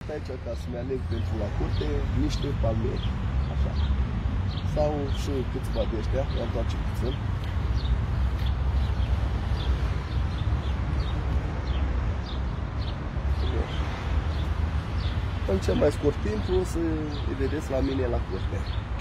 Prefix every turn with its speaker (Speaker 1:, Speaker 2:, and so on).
Speaker 1: aici ca să-mi aleg pentru la curte niște palmieri. Așa. Sau și câțiva de ăștia, i-am întoarce puțin. În cel mai scurt timp o să îi vedeți la mine la curte.